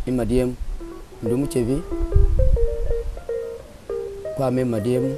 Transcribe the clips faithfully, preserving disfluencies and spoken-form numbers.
Madiem ndumu chevi kwa me Madiem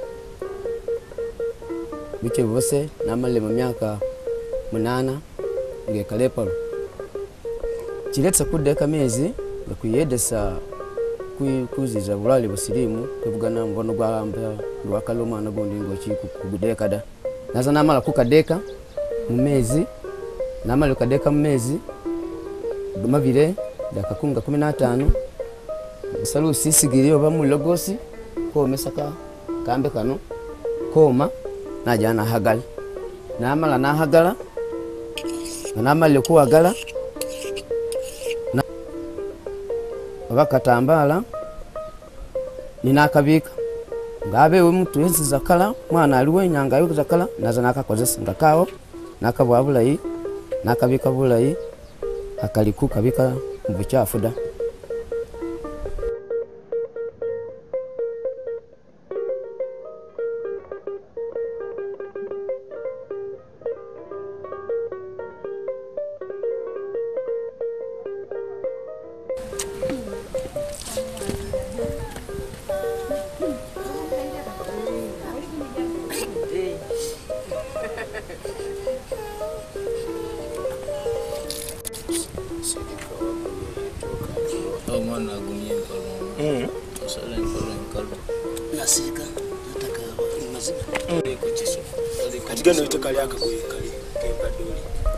biche bose namale mu myaka munana nge kalepalo kiretsa kudeka mezi bakuyedesa kuziza bulali busirimu kwevugana mbono gwamba lwakaloma na gondi ngo chiku kugudeka da naza namala kukadeka mu mezi namala kukadeka mu mezi dumavire dakakunga kumi na tano salu sisigiriyo bamu logosi ko mesaka kambe kano koma najana hagala namala na hagala namala kuwagala na bakatambala ninakabika ngabe we mtu enzi zakala mwana aliwe nyanga yo zakala naza nakakozesa ngakawo nakabwa bulayi nakabika bulayi akaliku kabika mbuchafu da Mwana agumye mpalo. Mm. Osala mpalo nkalo. Nasika nataka mazima. Mm. Kuchiso. Katika ndo itakali yaka kwe kali kempa doli.